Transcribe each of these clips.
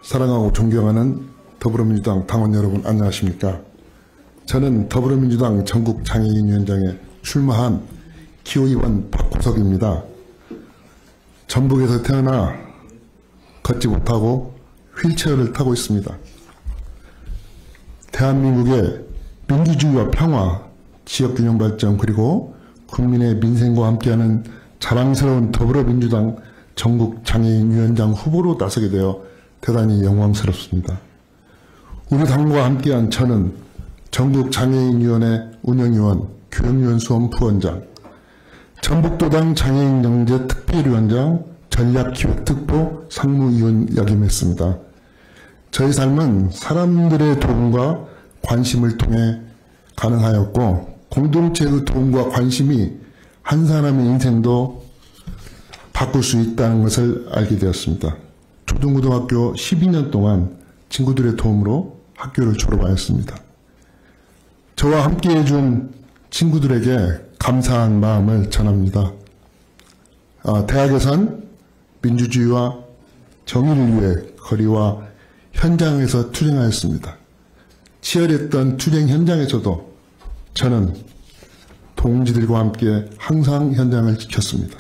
사랑하고 존경하는 더불어민주당 당원 여러분 안녕하십니까. 저는 더불어민주당 전국장애인위원장에 출마한 기호위원 박구석입니다. 전북에서 태어나 걷지 못하고 휠체어를 타고 있습니다. 대한민국의 민주주의와 평화, 지역균형 발전 그리고 국민의 민생과 함께하는 자랑스러운 더불어민주당 전국장애인위원장 후보로 나서게 되어 대단히 영광스럽습니다. 우리 당과 함께한 저는 전국장애인위원회 운영위원, 교육위원 수원 부원장, 전북도당 장애인영재특별위원장, 전략기획특보 상무위원 역임했습니다. 저희 삶은 사람들의 도움과 관심을 통해 가능하였고 공동체의 도움과 관심이 한 사람의 인생도 바꿀 수 있다는 것을 알게 되었습니다. 초등고등학교 12년 동안 친구들의 도움으로 학교를 졸업하였습니다. 저와 함께 해준 친구들에게 감사한 마음을 전합니다. 대학에선 민주주의와 정의를 위해 거리와 현장에서 투쟁하였습니다. 치열했던 투쟁 현장에서도 저는 동지들과 함께 항상 현장을 지켰습니다.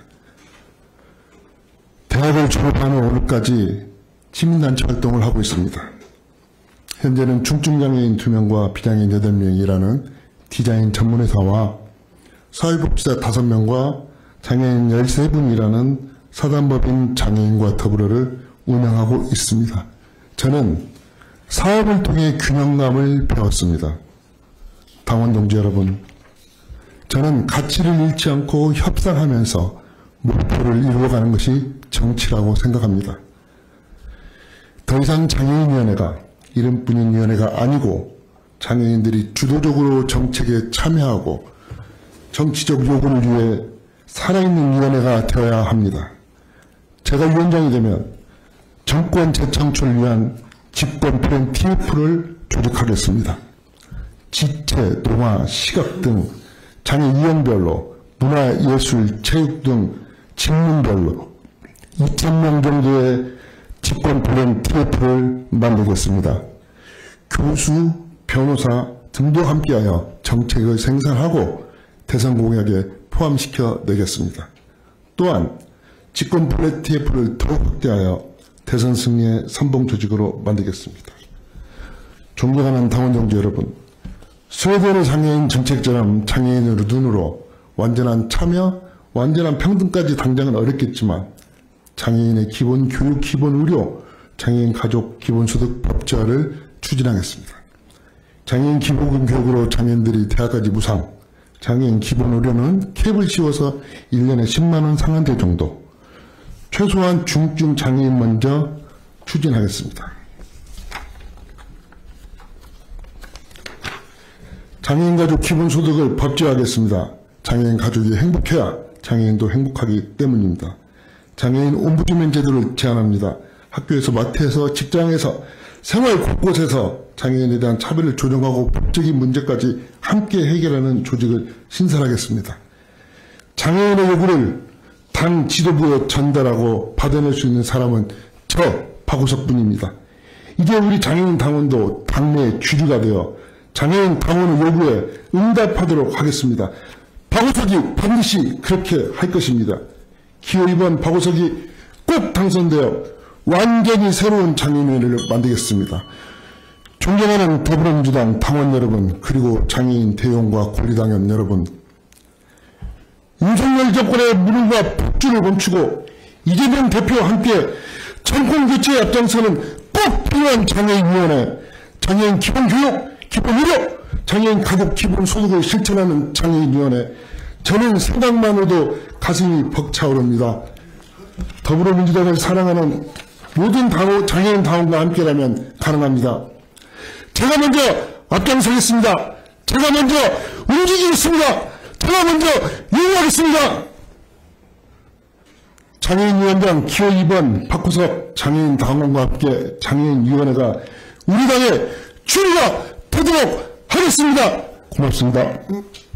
대학을 졸업하는 오늘까지 시민단체 활동을 하고 있습니다. 현재는 중증장애인 2명과 비장애인 8명이라는 디자인 전문회사와 사회복지사 5명과 장애인 13분이라는 사단법인 장애인과 더불어를 운영하고 있습니다. 저는 사업을 통해 균형감을 배웠습니다. 당원 동지 여러분, 저는 가치를 잃지 않고 협상하면서 목표를 이루어가는 것이 정치라고 생각합니다. 더 이상 장애인위원회가 이름뿐인 위원회가 아니고 장애인들이 주도적으로 정책에 참여하고 정치적 요구를 위해 살아있는 위원회가 되어야 합니다. 제가 위원장이 되면 정권 재창출을 위한 집권 플랜 TF를 조직하겠습니다. 지체, 동화, 시각 등 장애 유형별로 문화, 예술, 체육 등 직문별로 2,000명 정도의 집권 플랜 TF를 만들겠습니다. 교수, 변호사 등도 함께하여 정책을 생산하고 대선 공약에 포함시켜 내겠습니다. 또한 집권 플랜 TF를 더욱 확대하여 대선 승리의 선봉 조직으로 만들겠습니다. 존경하는 당원 동지 여러분, 스웨덴의 장애인 정책처럼 장애인의 눈으로 완전한 참여, 완전한 평등까지 당장은 어렵겠지만 장애인의 기본 교육, 기본 의료, 장애인 가족 기본소득 법제화를 추진하겠습니다. 장애인 기본급 교육으로 장애인들이 대학까지 무상, 장애인 기본 의료는 캡을 씌워서 1년에 10만원 상한대 정도, 최소한 중증 장애인 먼저 추진하겠습니다. 장애인 가족 기본소득을 법제화하겠습니다. 장애인 가족이 행복해야 장애인도 행복하기 때문입니다. 장애인 옴부드맨 제도를 제안합니다. 학교에서, 마트에서, 직장에서, 생활 곳곳에서 장애인에 대한 차별을 조정하고 법적인 문제까지 함께 해결하는 조직을 신설하겠습니다. 장애인의 요구를 당 지도부에 전달하고 받아낼 수 있는 사람은 저 박우석뿐입니다. 이제 우리 장애인 당원도 당내의 주류가 되어 장애인 당원의 요구에 응답하도록 하겠습니다. 박우석이 반드시 그렇게 할 것입니다. 기호위원 박우석이 꼭 당선되어 완전히 새로운 장애인위원회를 만들겠습니다. 존경하는 더불어민주당 당원 여러분, 그리고 장애인 대의원과 권리당원 여러분, 윤석열 정권의 무능과 폭주를 멈추고 이재명 대표와 함께 정권교체에 앞장서는 꼭 필요한 장애인위원회, 장애인 기본교육, 기본의료, 장애인 가족 기본소득을 실천하는 장애인위원회, 저는 생각만으로도 가슴이 벅차오릅니다. 더불어민주당을 사랑하는 모든 장애인 당원과 함께라면 가능합니다. 제가 먼저 앞장서겠습니다. 제가 먼저 움직이겠습니다. 제가 먼저 이행하겠습니다. 장애인위원장 기호 2번 박구석 장애인 당원과 함께 장애인위원회가 우리 당의 주류가 되도록 하겠습니다. 고맙습니다.